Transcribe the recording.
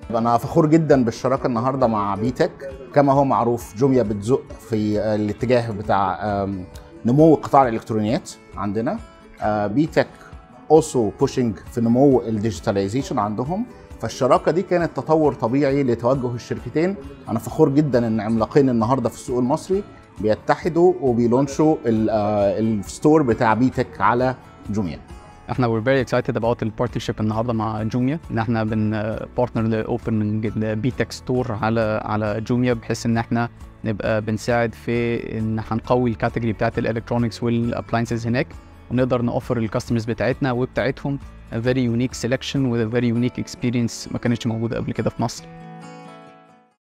أنا فخور جدا بالشراكة النهاردة مع بيتك. كما هو معروف جوميا بتزق في الاتجاه بتاع نمو قطاع الإلكترونيات عندنا. بيتك also pushing في نمو الديجيتاليزيشن عندهم، فالشراكة دي كانت تطور طبيعي لتوجه الشركتين. أنا فخور جدا إن عملاقين النهاردة في السوق المصري بيتحدوا وبيلونشوا الستور بتاع بيتك على جوميا. احنا we're very excited about البارتنرشيب النهارده مع جوميا، ان احنا بارتنر لاوبننج البيتك ستور على جوميا، بحيث ان احنا نبقى بنساعد في ان هنقوي الكاتيجوري بتاعت الالكترونكس والابلاينسز هناك، ونقدر نوفر الكاستمرز بتاعتنا وبتاعتهم a very unique selection with a very unique experience ما كانتش موجوده قبل كده في مصر.